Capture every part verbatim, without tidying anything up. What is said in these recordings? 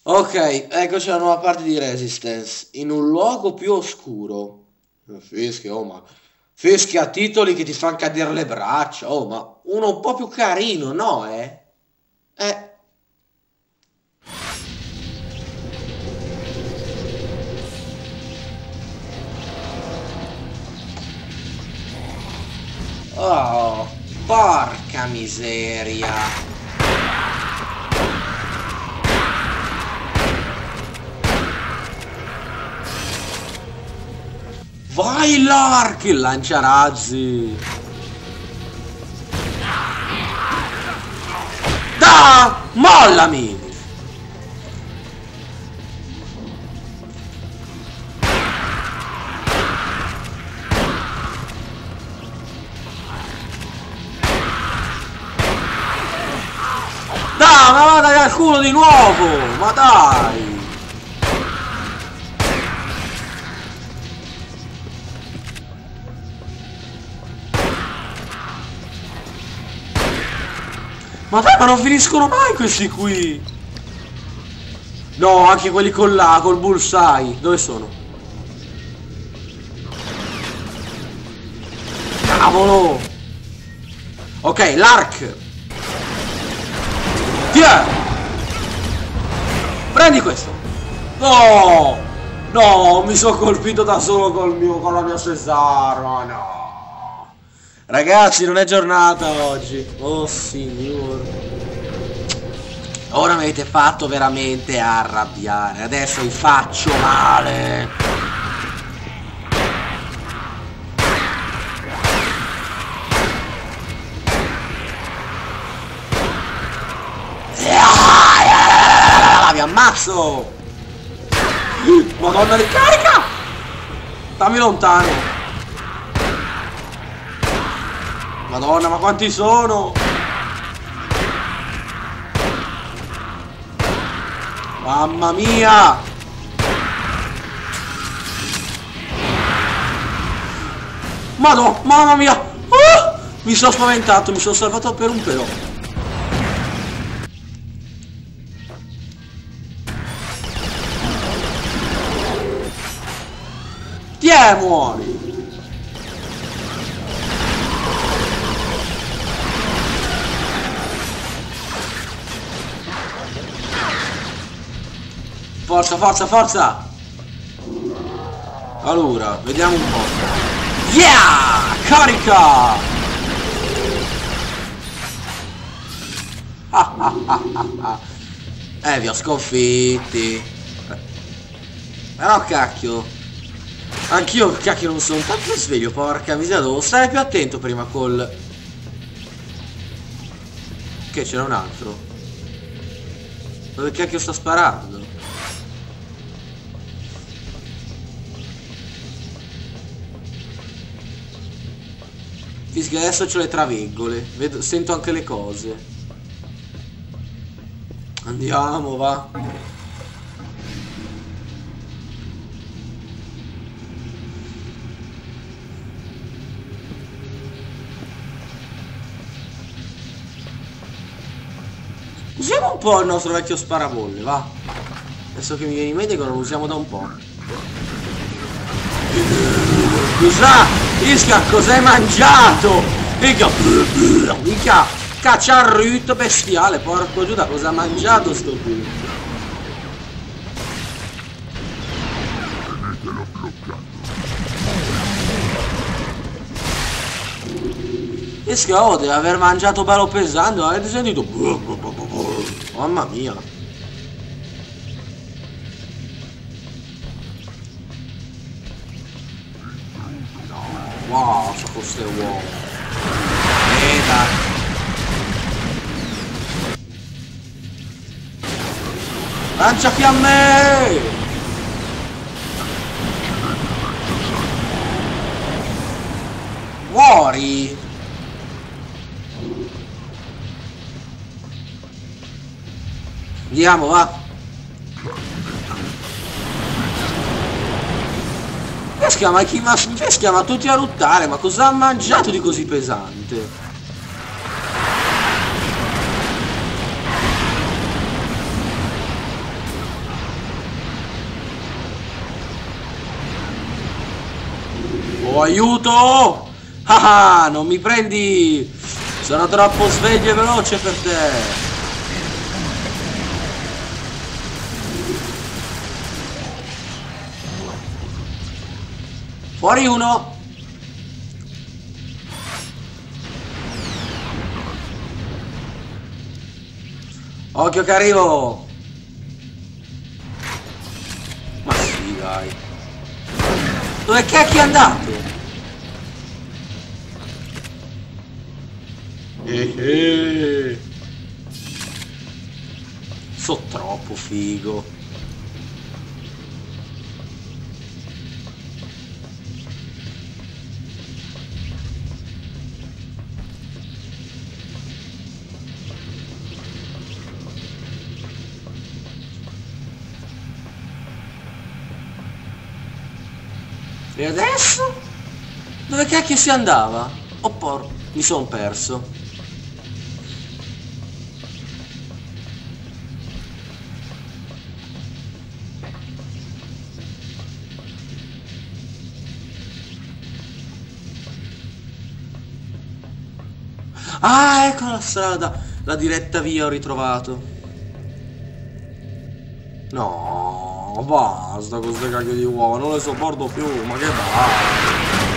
Ok, eccoci alla nuova parte di Resistance. In un luogo più oscuro. Fischia, oh ma... Fischia titoli che ti fanno cadere le braccia. Oh ma... Uno un po' più carino, no, eh? Eh... Oh, porca miseria. Vai l'arc, il lanciarazzi. Da, mollami. Dai, ma vada al culo di nuovo, ma dai. Ma dai, ma non finiscono mai questi qui! No, anche quelli con là, col bullseye. Dove sono? Cavolo! Ok, l'arc! Tiè! Prendi questo! No! No, mi sono colpito da solo col mio, con la mia stessa arma, no! Ragazzi, non è giornata oggi. Oh signore. Ora mi avete fatto veramente arrabbiare. Adesso vi faccio male. Vi ammazzo. Madonna, ricarica. Dammi lontano. Madonna, ma quanti sono? Mamma mia! Madonna, mamma mia! Uh! Mi sono spaventato, mi sono salvato per un pelo. Tiè, muori! Forza, forza, forza! Allora, vediamo un po'. Yeah! Carica! Ah, ah, ah, ah, ah. Eh, vi ho sconfitti. Però cacchio. Anch'io, cacchio, non sono tanto sveglio, porca miseria, devo stare più attento prima col... Che c'era un altro? Dove cacchio sta sparando? Fischia, adesso c'ho le traveggole, vedo, sento anche le cose. Andiamo, va. Usiamo un po' il nostro vecchio sparabolle, va. Adesso che mi viene in mente che non lo usiamo da un po'. Scusa! Fischia, cos'hai mangiato? Mica, mica, cacciarrutto bestiale, porco Giuda, cosa ha mangiato sto qui? Fischia, oh, deve aver mangiato bello pesante, avete sentito? Mamma mia. Wow, so queste uova. Veda. Lancia fiamme! Muori! Andiamo, va! Fischia, ma chi ma Fischia, ma tutti a ruttare, ma cosa ha mangiato di così pesante? Oh, aiuto! Ah, non mi prendi! Sono troppo sveglio e veloce per te! Fuori uno! Occhio che arrivo! Ma sì, dai! Dove cacchio è andato? Eh eh. So troppo figo. E adesso? Dove cacchio si andava? Oh por... mi son perso. Ah, ecco la strada. La diretta via ho ritrovato. No, basta con queste cacchio di uova, non le sopporto più, ma che va?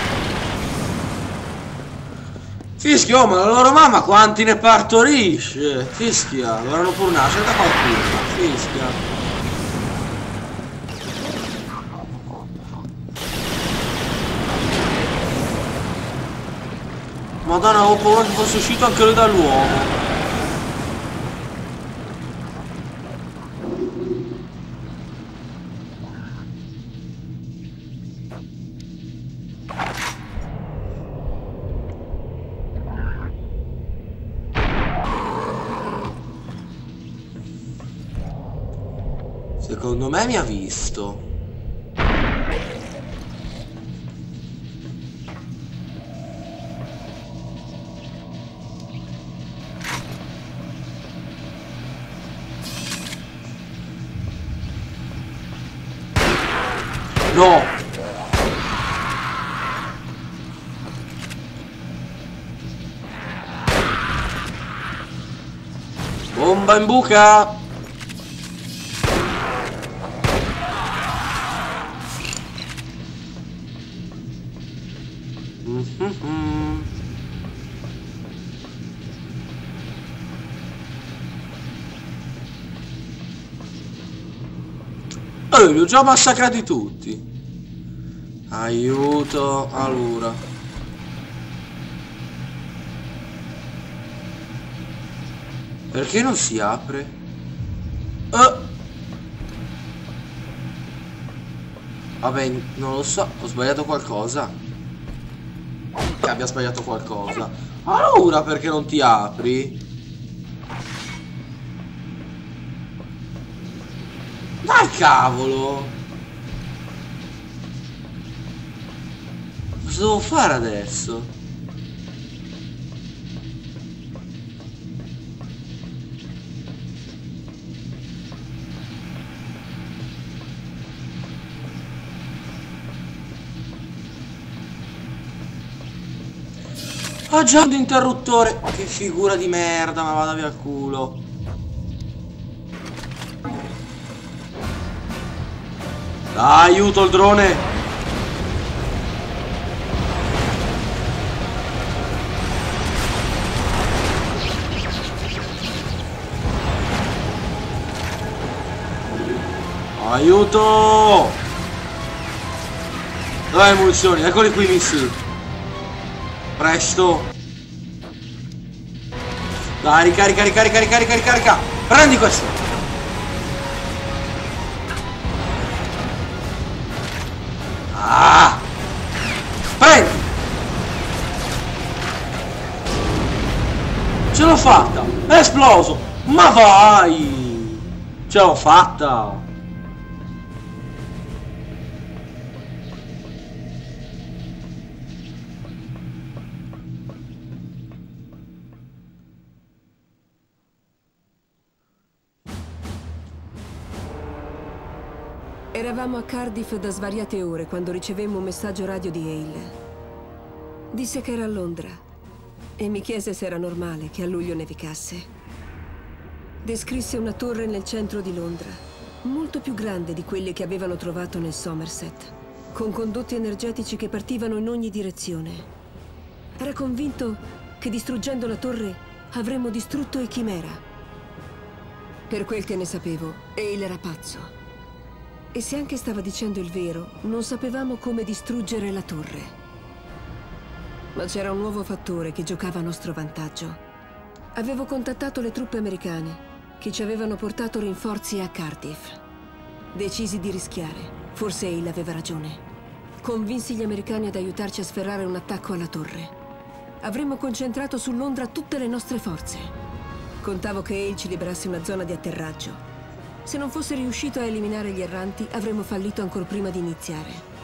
Fischia, oh, ma la loro mamma quanti ne partorisce? Fischia, dovranno pur nascere da qualcuno. Fischia. Madonna, ho paura che fosse uscito anche lui dall'uomo. Secondo me mi ha visto. No! Bomba in buca! Mm-hmm. Eh, li ho già massacrati tutti. Aiuto, allora. Perché non si apre? Eh. Vabbè, non lo so, ho sbagliato qualcosa. Che abbia sbagliato qualcosa. Allora perché non ti apri? Dai cavolo! Cosa devo fare adesso? Ho già un interruttore. Che figura di merda, ma vada via il culo. Dai, aiuto il drone. Aiuto! Dov'è le munizioni? Eccoli qui i missili. Presto. Dai, ricarica, ricarica, ricarica, ricarica. Prendi questo. Ah! Prendi. Ce l'ho fatta. È esploso. Ma vai. Ce l'ho fatta. Eravamo a Cardiff da svariate ore quando ricevemmo un messaggio radio di Hale. Disse che era a Londra e mi chiese se era normale che a luglio nevicasse. Descrisse una torre nel centro di Londra, molto più grande di quelle che avevano trovato nel Somerset, con condotti energetici che partivano in ogni direzione. Era convinto che distruggendo la torre avremmo distrutto i Chimera. Per quel che ne sapevo, Hale era pazzo. E se anche stava dicendo il vero, non sapevamo come distruggere la torre. Ma c'era un nuovo fattore che giocava a nostro vantaggio. Avevo contattato le truppe americane, che ci avevano portato rinforzi a Cardiff. Decisi di rischiare. Forse Hale aveva ragione. Convinsi gli americani ad aiutarci a sferrare un attacco alla torre. Avremmo concentrato su Londra tutte le nostre forze. Contavo che Hale ci liberasse una zona di atterraggio. Se non fosse riuscito a eliminare gli erranti, avremmo fallito ancora prima di iniziare.